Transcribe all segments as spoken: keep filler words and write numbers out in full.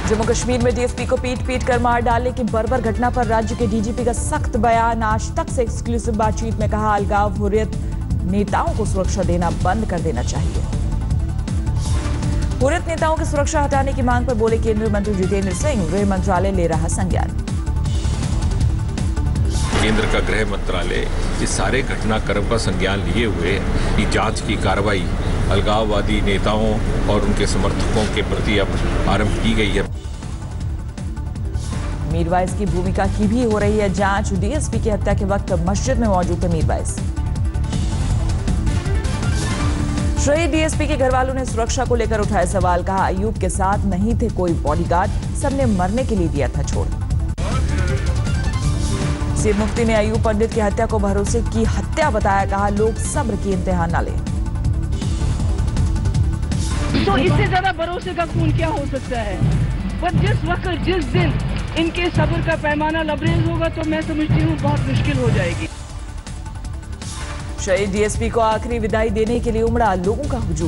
जम्मू कश्मीर में डीएसपी को पीट पीट कर मार डालने की बर्बर घटना पर राज्य के डीजीपी का सख्त बयान। आज तक से एक्सक्लूसिव बातचीत में कहा, अलगाव हुर्रियत नेताओं को सुरक्षा देना बंद कर देना चाहिए। हुर्रियत नेताओं की सुरक्षा हटाने की मांग पर बोले केंद्रीय मंत्री जितेंद्र सिंह, गृह मंत्रालय ले रहा संज्ञान। केंद्र का गृह मंत्रालय इस सारे घटनाक्रम का संज्ञान लिए हुए कि जांच की कार्रवाई अलगाववादी नेताओं और उनके समर्थकों के प्रति अब आरंभ की गई है। मीरवाइज की भूमिका की भी हो रही है जांच। डीएसपी की हत्या के वक्त मस्जिद में मौजूद थे मीरवाइज। शहीद डीएसपी के घर वालों ने सुरक्षा को लेकर उठाए सवाल। कहा, अयूब के साथ नहीं थे कोई बॉडीगार्ड, सबने मरने के लिए दिया था छोड़। सीएम मुफ्ती ने अयूब पंडित की हत्या को भरोसे की हत्या बताया। कहा, लोग सब्र की इम्तिहान ना लें। तो इससे ज्यादा भरोसे का खून क्या हो सकता है। पर जिस वक्त जिस दिन इनके सब्र का पैमाना लबरेज होगा तो मैं समझती हूँ बहुत मुश्किल हो जाएगी। शहीद डीएसपी को आखिरी विदाई देने के लिए उमड़ा लोगों का हुजूम।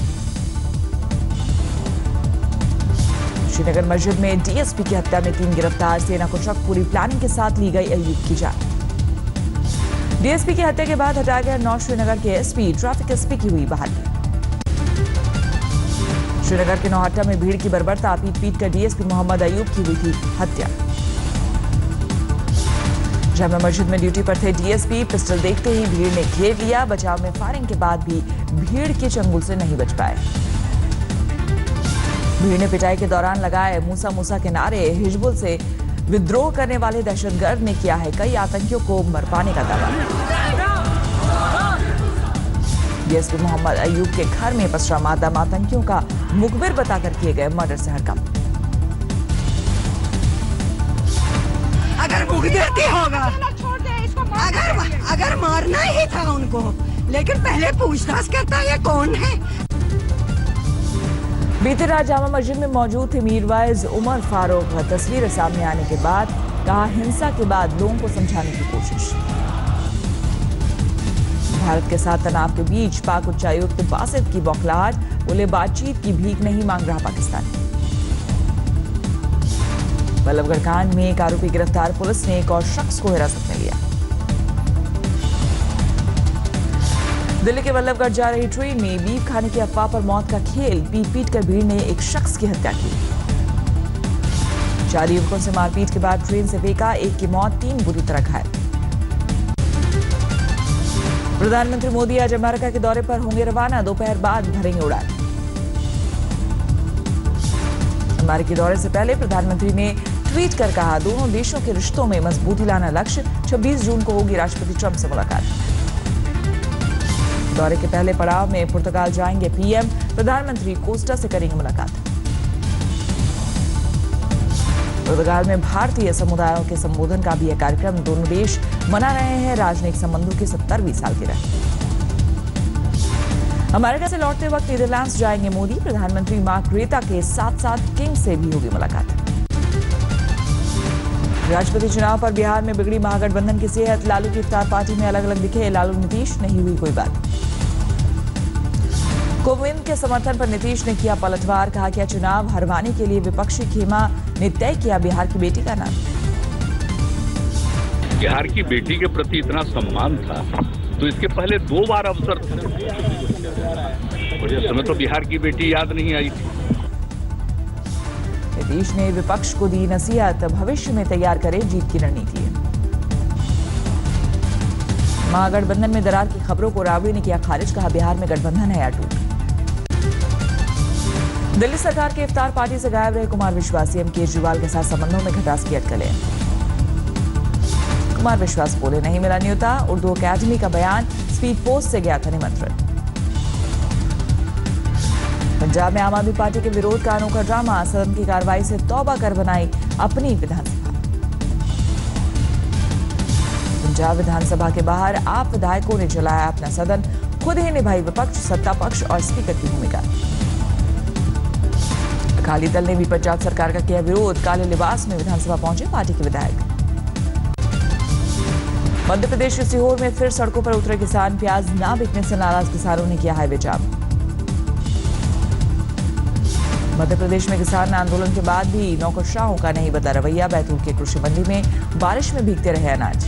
श्रीनगर मस्जिद में डीएसपी की हत्या में तीन गिरफ्तार। सेना को शक, पूरी प्लानिंग के साथ ली गई अयूब की जान। डीएसपी की हत्या के बाद हटाया गया नौ श्रीनगर के एसपी, ट्रैफिक एसपी की हुई बहाली। श्रीनगर के नौहट्टा में भीड़ की बर्बरता, पीट पीट कर डीएसपी मोहम्मद अयूब की हुई थी हत्या। जामा मस्जिद में ड्यूटी पर थे डीएसपी, पिस्टल देखते ही भीड़ ने घेर लिया। बचाव में फायरिंग के बाद भी भीड़ के चंगुल से नहीं बच पाए। भीड़ ने पिटाई के दौरान लगाए मूसा मूसा के नारे। हिजबुल से विद्रोह करने वाले दहशतगर्द ने किया है कई आतंकियों को मरवाने का दावा। डीएसपी मोहम्मद अयूब के घर में पसरा मातम, आतंकियों का मुखबिर बताकर किए गए मर्डर से हड़कंप। अगर मुखबिर होगा, अगर अगर मारना ही था उनको, लेकिन पहले पूछताछ करता ये कौन है। बीते रात जामा मस्जिद में मौजूद थे मीरवाइज उमर फारूक। तस्वीरें सामने आने के बाद कहा, हिंसा के बाद लोगों को समझाने की कोशिश। भारत के साथ तनाव के बीच पाक उच्चायुक्त बासित की बौखलाहट, बोले बातचीत की भीख नहीं मांग रहा पाकिस्तान। बल्लभगढ़ कांड में एक आरोपी गिरफ्तार, पुलिस ने एक और शख्स को हिरासत में लिया। दिल्ली के बल्लभगढ़ जा रही ट्रेन में बीफ खाने की अफवाह पर मौत का खेल, पीट पीट कर भीड़ ने एक शख्स की हत्या की। चार युवकों से मारपीट के बाद ट्रेन से फेंका, एक की मौत, तीन बुरी तरह घायल। प्रधानमंत्री मोदी आज अमेरिका के दौरे पर होंगे रवाना, दोपहर बाद भरेंगे उड़ान। अमेरिकी दौरे से पहले प्रधानमंत्री ने ट्वीट कर कहा, दोनों देशों के रिश्तों में मजबूती लाना लक्ष्य। छब्बीस जून को होगी राष्ट्रपति ट्रंप से मुलाकात। दौरे के पहले पड़ाव में पुर्तगाल जाएंगे पीएम, प्रधानमंत्री कोस्टा से करेंगे मुलाकात। पुर्तगाल में भारतीय समुदायों के संबोधन का भी यह कार्यक्रम। दोनों देश मना रहे हैं राजनयिक संबंधों की सत्तरवीं सालगिरह। अमेरिका से लौटते वक्त नीदरलैंड्स जाएंगे मोदी, प्रधानमंत्री मार्क रेता के साथ साथ किंग से भी होगी मुलाकात। राष्ट्रपति चुनाव पर बिहार में बिगड़ी महागठबंधन की सेहत, लालू की इफ्तार पार्टी में अलग अलग दिखे लालू नीतीश, नहीं हुई कोई बात। कोविंद के समर्थन पर नीतीश ने किया पलटवार, कहा क्या चुनाव हरवाने के लिए विपक्षी खेमा ने तय किया बिहार की बेटी का नाम। बिहार की बेटी के प्रति इतना सम्मान था तो इसके पहले दो बार अवसर थे, उस समय तो बिहार की बेटी याद नहीं आई थी। नीतीश ने विपक्ष को दी नसीहत, भविष्य में तैयार करे जीत की रणनीति। महागठबंधन में दरार की खबरों को राबड़ी ने किया खारिज, कहा बिहार में गठबंधन है या टूट। दिल्ली सरकार के इफ्तार पार्टी से गायब रहे कुमार विश्वास, सीएम केजरीवाल के साथ संबंधों में खटास की अटकलें। कुमार विश्वास बोले, नहीं मिला न्योता, उर्दू अकादमी का बयान, स्पीड पोस्ट से गया था निमंत्रण। पंजाब में आम आदमी पार्टी के विरोध का अनोखा ड्रामा, सदन की कार्रवाई से तौबा कर बनाई अपनी विधानसभा। पंजाब विधानसभा के बाहर आप विधायकों ने चलाया अपना सदन, खुद ही निभाई विपक्ष, सत्ता पक्ष और स्पीकर की भूमिका। अकाली दल ने भी पंजाब सरकार का किया विरोध, काले लिबास में विधानसभा पहुंचे पार्टी के विधायक। मध्य प्रदेश के सीहोर में फिर सड़कों पर उतरे किसान, प्याज न बिकने से नाराज किसानों ने किया हाईवे जाम। मध्य प्रदेश में किसान आंदोलन के बाद भी नौकरशाहों का नहीं बदला रवैया। बैतूल के कृषि मंडी में बारिश में भीगते रहे अनाज।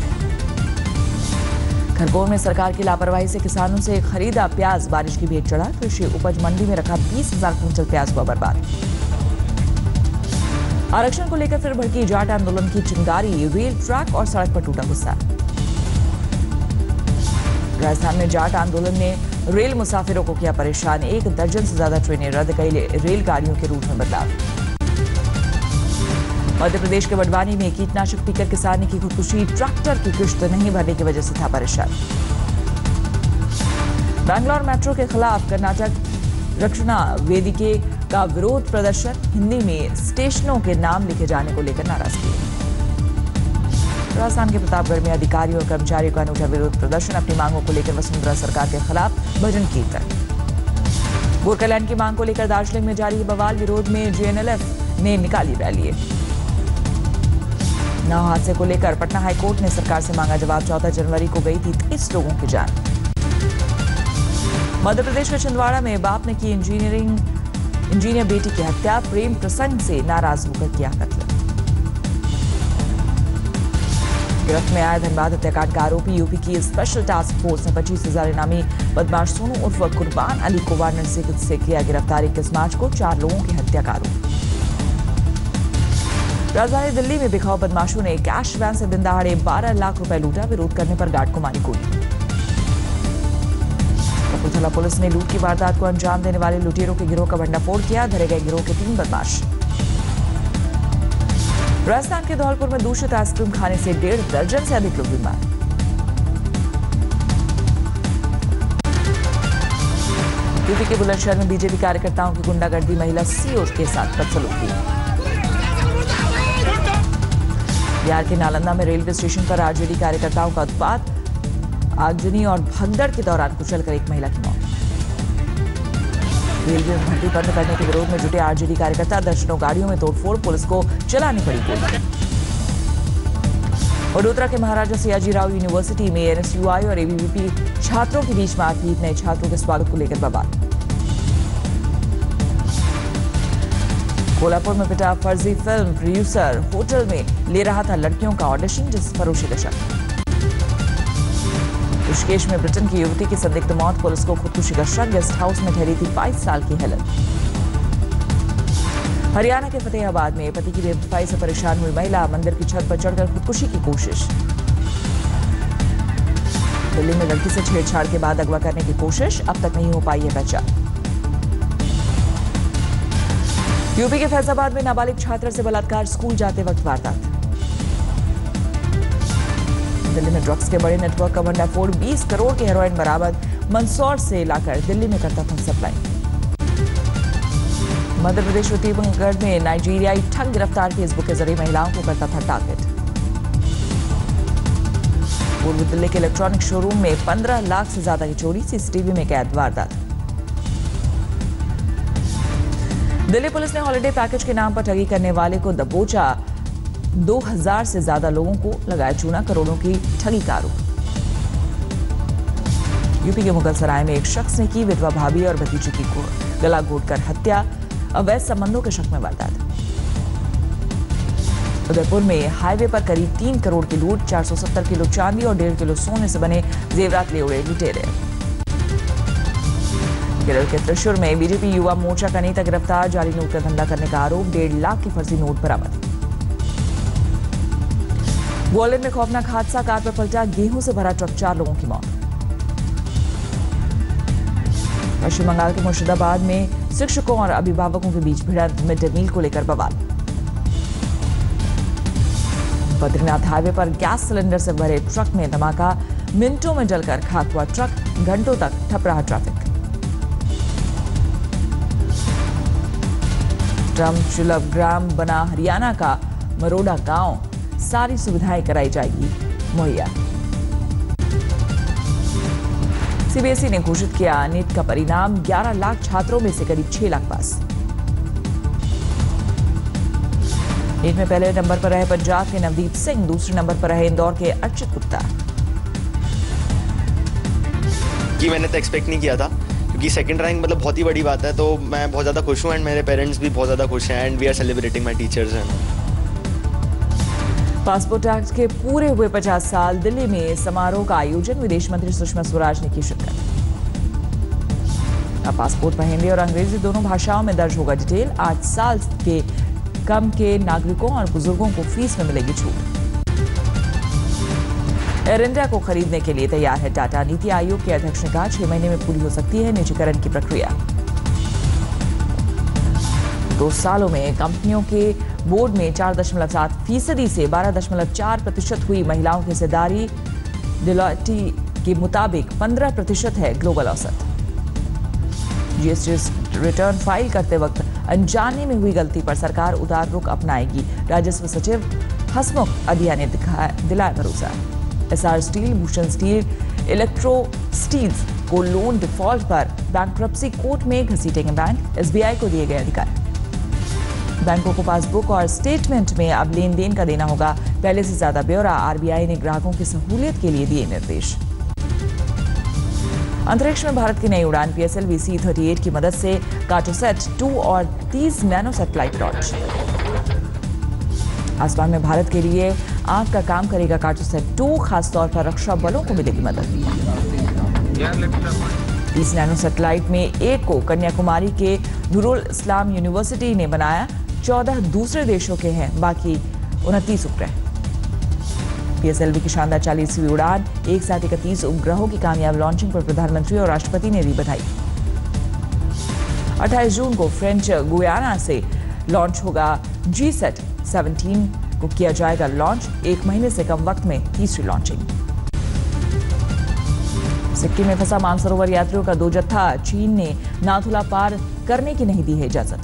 खरगोन में सरकार की लापरवाही से किसानों से खरीदा प्याज बारिश की भेंट चढ़ा। कृषि उपज मंडी में रखा बीस हजार क्विंटल प्याज हुआ बर्बाद। आरक्षण को लेकर फिर भड़की जाट आंदोलन की चिंगारी। रेल, ट्रैक और सड़क पर टूटा गुस्सा। राजस्थान में जाट आंदोलन ने रेल मुसाफिरों को किया परेशान। एक दर्जन से ज्यादा ट्रेनें रद्द, कई रेलगाड़ियों के रूट में बदलाव। मध्य प्रदेश के बड़वानी में कीटनाशक पीकर किसान ने की खुदकुशी। ट्रैक्टर की किश्त नहीं भरने की वजह से था परेशान। बैंगलोर मेट्रो के खिलाफ कर्नाटक रक्षणा वेदिके का विरोध प्रदर्शन। हिंदी में स्टेशनों के नाम लिखे जाने को लेकर नाराजगी। राजस्थान के प्रतापगढ़ में अधिकारियों और कर्मचारियों का अनूठा विरोध प्रदर्शन। अपनी मांगों को लेकर वसुंधरा सरकार के खिलाफ भजन कीर्तन। गोरखा लैंड की मांग को लेकर दार्जिलिंग में जारी बवाल। विरोध में जेएनएलएफ ने निकाली रैली। नाव हादसे को लेकर पटना हाईकोर्ट ने सरकार से मांगा जवाब। चौदह जनवरी को गई थी तीस लोगों की जान। मध्य प्रदेश के छिंदवाड़ा में बाप ने की इंजीनियरिंग इंजीनियर बेटी की हत्या। प्रेम प्रसंग से नाराज होकर किया कत्ल। गिरफ्त में आया धनबाद हत्याकांड का आरोपी। यूपी की स्पेशल टास्क फोर्स ने पच्चीस हजार इनामी बदमाश सोनू उर्फ कुर्बान अली को वारंट से किया गिरफ्तार। इक्कीस मार्च को चार लोगों की हत्या का आरोप। राजधानी दिल्ली में बिखाऊ बदमाशों ने कैश वैन से दिन दहाड़े बारह लाख रुपए लूटा। विरोध करने पर गार्ड को मारी गोली। कपूरथला पुलिस ने लूट की वारदात को अंजाम देने वाले लुटेरों के गिरोह का भंडाफोड़ किया। धरे गए गिरोह के तीन बदमाश। राजस्थान के धौलपुर में दूषित आइसक्रीम खाने से डेढ़ दर्जन से अधिक लोग बीमार। यूपी के बुलंदशहर में बीजेपी कार्यकर्ताओं की गुंडागर्दी। महिला सीओ के साथ बदसलूकी। बिहार के नालंदा में रेलवे स्टेशन पर आरजेडी कार्यकर्ताओं का उत्पात। आगजनी और भगदड़ के दौरान कुचलकर एक महिला की मौत। रेलवे में भर्ती बंद करने के विरोध में जुटे आरजेडी कार्यकर्ता। दर्जनों गाड़ियों में तोड़फोड़, पुलिस को चलानी पड़ी गोली। वडोदरा के महाराजा सयाजीराव यूनिवर्सिटी में एनएसयूआई और एबीवीपी छात्रों के बीच मारपीट। नए छात्रों के स्वागत को लेकर बवाल। कोल्हापुर में पिटा फर्जी फिल्म प्रोड्यूसर। होटल में ले रहा था लड़कियों का ऑडिशन, जिस पर उसे शक। ऋषिकेश में ब्रिटेन की युवती की संदिग्ध मौत। पुलिस को खुदकुशी का शक। गेस्ट हाउस में ठहरी थी बाईस साल की हेलन। हरियाणा के फतेहाबाद में पति की बेवफाई से परेशान हुई महिला। मंदिर की छत पर चढ़कर खुदकुशी की कोशिश। दिल्ली में लड़की से छेड़छाड़ के बाद अगवा करने की कोशिश। अब तक नहीं हो पाई है पहचान। यूपी के फैजाबाद में नाबालिग छात्र से बलात्कार। स्कूल जाते वक्त वारदात। दिल्ली में ड्रग्स के बड़े नेटवर्क का भंडाफोड़। बीस करोड़ के हेरोइन बरामद। मंदसौर से लाकर दिल्ली में करता था सप्लाई। मध्य प्रदेश के टीकमगढ़ में नाइजीरियाई ठग गिरफ्तार। फेसबुक के जरिए महिलाओं को करता था टारगेट। पूर्व दिल्ली के इलेक्ट्रॉनिक शोरूम में पंद्रह लाख से ज्यादा की चोरी। सीसीटीवी में कैद वारदात। दिल्ली पुलिस ने हॉलिडे पैकेज के नाम पर ठगी करने वाले को दबोचा। दो हजार से ज्यादा लोगों को लगाया चूना। करोड़ों की ठगी का आरोप। यूपी के मुगलसराय में एक शख्स ने की विधवा भाभी और भतीजे की गला घोटकर हत्या। अवैध संबंधों के शक में वारदात। उदयपुर में हाईवे पर करीब तीन करोड़ की लूट। चार सौ सत्तर किलो चांदी और डेढ़ किलो सोने से बने जेवरात ले उड़े लुटेरे। केरल के त्रिशूर में बीजेपी युवा मोर्चा का नेता गिरफ्तार। जाली नोट का धंधा करने का आरोप। डेढ़ लाख की फर्जी नोट बरामद। ग्वालियर में खौफनाक हादसा। कार पर पलटा गेहूं से भरा ट्रक। चार लोगों की मौत। पश्चिम बंगाल के मुर्शिदाबाद में शिक्षकों और अभिभावकों के बीच भिड़ंत। मिड डे मील को लेकर बवाल। बद्रीनाथ हाईवे पर गैस सिलेंडर से भरे ट्रक में धमाका। मिनटों में जलकर खाक हुआ ट्रक। घंटों तक ठप रहा ट्रैफिक। ट्रम्प सुलभ ग्राम बना हरियाणा का मरोड़ा गांव। सारी सुविधाएं कराई जाएगी मुहैया। सीबीएसई ने घोषित किया नीट का परिणाम। ग्यारह लाख छात्रों में से करीब छह लाख पास। नीट में पहले नंबर पर रहे पंजाब के नवदीप सिंह। दूसरे नंबर पर रहे इंदौर के अर्चित गुप्ता। कि मैंने तो एक्सपेक्ट नहीं किया था, क्योंकि सेकंड रैंक मतलब बहुत ही बड़ी बात है, तो मैं बहुत ज़्यादा खुश हूँ एंड मेरे पेरेंट्स भी बहुत ज़्यादा खुश हैं and we are celebrating my teachers and. Passport act के पूरे हुए पचास साल, दिल्ली में समारोह का आयोजन, विदेश मंत्री सुषमा स्वराज ने की शिरकत। अब पासपोर्ट पर हिंदी और अंग्रेजी दोनों भाषाओं में दर्ज होगा डिटेल। आठ साल के कम के नागरिकों और बुजुर्गों को फीस में मिलेगी छूट। एयर इंडिया को खरीदने के लिए तैयार है टाटा। नीति आयोग के अध्यक्ष ने कहा छह महीने में पूरी हो सकती है निजीकरण की प्रक्रिया। दो सालों में कंपनियों के बोर्ड में चार दशमलव सात फीसदी से बारह दशमलव चार प्रतिशत हुई महिलाओं की हिस्सेदारी। डेलॉयट के मुताबिक पंद्रह प्रतिशत है ग्लोबल औसत। जीएसटी रिटर्न फाइल करते वक्त अनजाने में हुई गलती पर सरकार उदार रुख अपनाएगी। राजस्व सचिव हसमुख अधिया ने दिलाया भरोसा। Essar steel, Bhushan steel, electro steels को लोन डिफॉल्ट पर बैंक्रप्सी कोर्ट में घसीटेंगे बैंक। एसबीआई को दिए गए अधिकार। बैंकों को पासबुक और स्टेटमेंट में अब लेन देन का देना होगा पहले से ज्यादा ब्यौरा। आरबीआई ने ग्राहकों की सहूलियत के लिए दिए निर्देश। अंतरिक्ष में भारत की नई उड़ान पीएसएलवी सी थर्टी एट की मदद से कार्टोसैट टू और तीस नैनो सैटेलाइट लॉन्च। आसमान में भारत के लिए आंख का काम करेगा कार्टोसैट टू, खासतौर पर रक्षा बलों को मिलेगी मदद। तीस नैनो सैटेलाइट में एक को कन्याकुमारी के नूरुल इस्लाम यूनिवर्सिटी ने बनाया। चौदह दूसरे देशों के हैं, बाकी उनतीस उपग्रह। पीएसएलवी की शानदार चालीसवीं उड़ान, एक साथ इकतीस उपग्रहों की कामयाब लॉन्चिंग पर प्रधानमंत्री और राष्ट्रपति ने दी बधाई। अट्ठाईस जून को फ्रेंच गुयाना से लॉन्च होगा जी सेट सत्रह को किया जाएगा लॉन्च। एक महीने से कम वक्त में तीसरी लॉन्चिंग। सिक्किम में फंसा मानसरोवर यात्रियों का दो जत्था, चीन ने नाथुला पार करने की नहीं दी है इजाजत।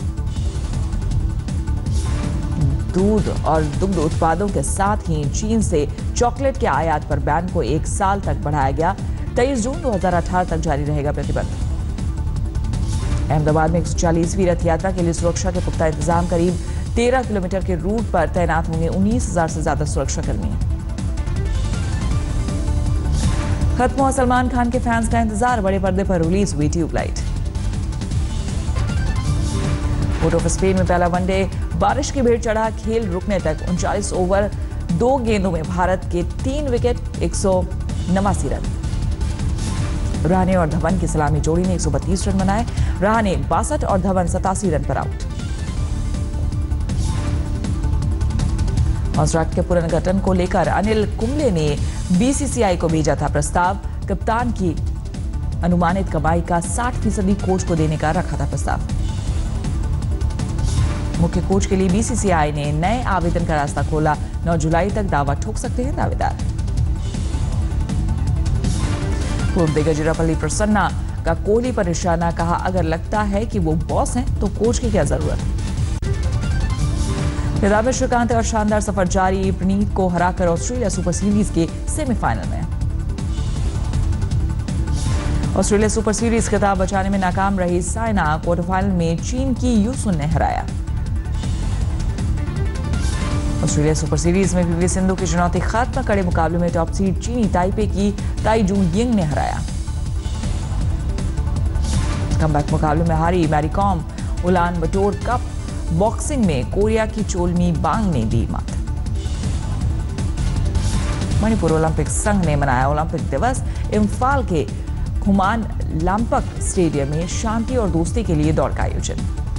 दूध और दुग्ध उत्पादों के साथ ही चीन से चॉकलेट के आयात पर बैन को एक साल तक बढ़ाया गया। तेईस जून दो हज़ार अठारह तक जारी रहेगा प्रतिबंध। अहमदाबाद में एक सौ चालीसवीं रथ यात्रा के लिए सुरक्षा के पुख्ता इंतजाम। करीब तेरह किलोमीटर के रूट पर तैनात होंगे उन्नीस हजार से ज्यादा सुरक्षाकर्मी। खत्म हुआ सलमान खान के फैंस का इंतजार, बड़े पर्दे पर रिलीज हुई ट्यूबलाइट। पोर्ट ऑफ स्पेन में पहला वनडे, बारिश की भेंट चढ़ा, खेल रुकने तक उनचालीस ओवर दो गेंदों में भारत के तीन विकेट, एक सौ नवासी रन। रहाणे और धवन की सलामी जोड़ी ने एक सौ बत्तीस रन बनाए। रहाणे बासठ और धवन सतासी रन पर आउट। कॉन्ट्रैक्ट के पुनर्गठन को लेकर अनिल कुंबले ने बीसीसीआई को भेजा था प्रस्ताव। कप्तान की अनुमानित कमाई का साठ फीसदी कोच को देने का रखा था प्रस्ताव। मुख्य कोच के लिए बीसीसीआई ने नए आवेदन का रास्ता खोला। नौ जुलाई तक दावा ठोक सकते हैं दावेदार। पूर्व दिग्गज जिरापल्ली प्रसन्ना का कोहली पर निशाना, कहा अगर लगता है कि वो बॉस हैं तो कोच की क्या जरूरत। किदाम्बी श्रीकांत और शानदार सफर जारी, प्रणीत को हराकर ऑस्ट्रेलिया सुपर सीरीज के सेमीफाइनल में। ऑस्ट्रेलिया सुपर सीरीज खिताब बचाने में नाकाम रही साइना, क्वार्टर फाइनल में चीन की यूसुन ने हराया। ऑस्ट्रेलिया सुपर सीरीज में पीवी सिंधु की चुनौती खत्म, कड़े मुकाबले में टॉप सीड चीनी ताइपे की ताई जू यिंग ने हराया। कमबैक मुकाबले में हारी Mary Kom, Ulaanbaatar cup boxing में कोरिया की चोलमी बांग ने दी मात। मणिपुर ओलंपिक संघ ने मनाया ओलंपिक दिवस। इम्फाल के खुमान लांपक स्टेडियम में शांति और दोस्ती के लिए दौड़ का आयोजन।